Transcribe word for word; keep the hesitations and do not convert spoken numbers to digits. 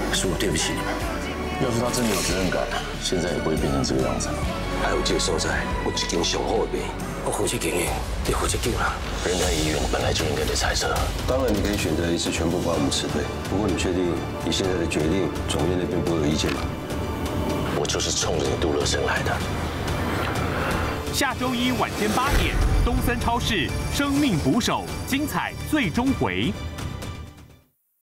是我对不起你们。要是他真的有责任感，现在也不会变成这个样子了。 还有这个所在，有一间上好的病，我负责经营，你负责救人。 人在医院本来就应该被猜测。 当然，你可以选择一次全部把我们辞退。不过，你确定你现在的决定，总院那边不会有意见吗？ 我就是冲着你杜乐生来的。 下周一晚间八点，东森超市《生命捕手》精彩最终回。